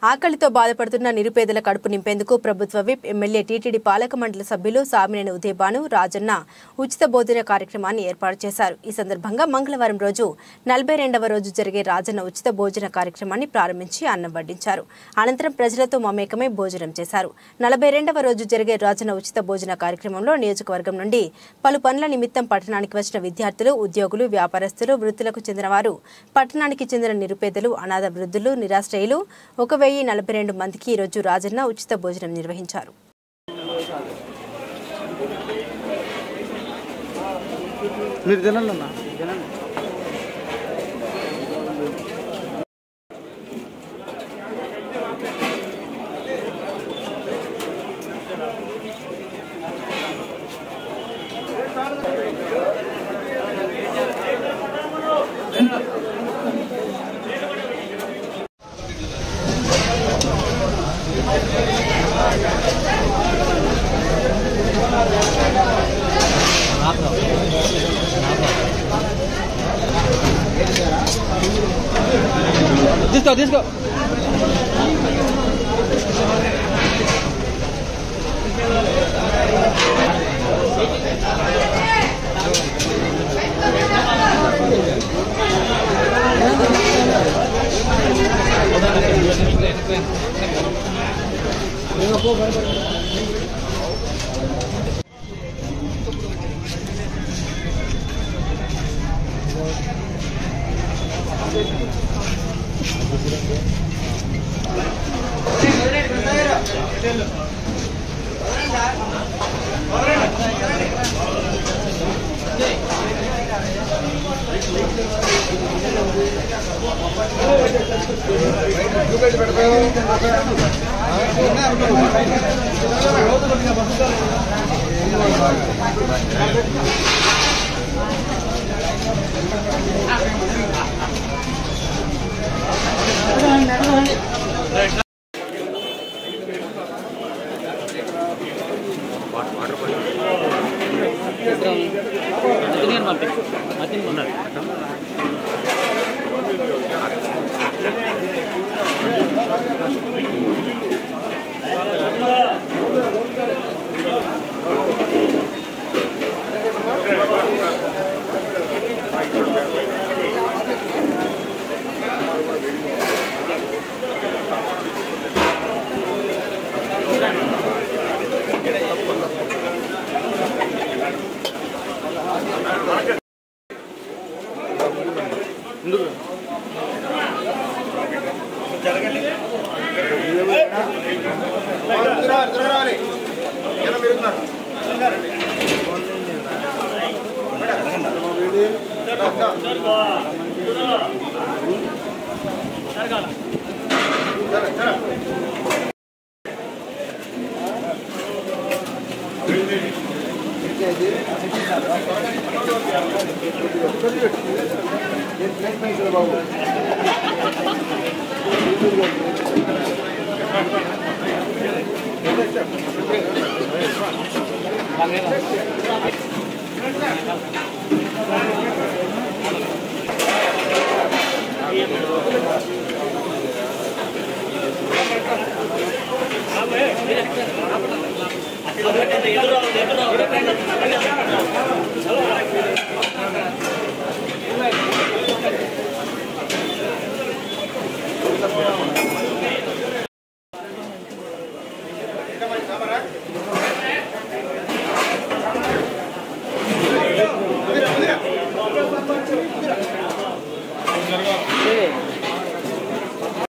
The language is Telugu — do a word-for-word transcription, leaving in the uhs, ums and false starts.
ఆకలితో బాధపడుతున్న నిరుపేదల కడుపు నింపేందుకు ప్రభుత్వ విప్ ఎమ్మెల్యే టీటీడీ పాలక మండలి సభ్యులు సామినేని ఉదయభాను రాజన్న ఉచిత భోజన కార్యక్రమాన్ని ఏర్పాటు చేశారు. ఈ సందర్భంగా మంగళవారం రోజు నలభై రెండవ రోజు జరిగే రాజన్న ఉచిత భోజన కార్యక్రమాన్ని ప్రారంభించి అన్నం వడ్డించారు. అనంతరం ప్రజలతో మమేకమై భోజనం చేశారు. నలభై రెండవ రోజు జరిగే రాజన్న ఉచిత భోజన కార్యక్రమంలో నియోజకవర్గం నుండి పలు పనుల నిమిత్తం పట్టణానికి వచ్చిన విద్యార్థులు, ఉద్యోగులు, వ్యాపారస్తులు, వృత్తులకు చెందిన వారు, పట్టణానికి చెందిన నిరుపేదలు, అనాథ వృద్ధులు, నిరాశ్రయులు ఒక వెయ్యి నలభై రెండు మందికి ఈ రోజు రాజన్న ఉచిత భోజనం నిర్వహించారు. మీరు తినాలన్నా తీసుకో తీసుకో Come on, come on.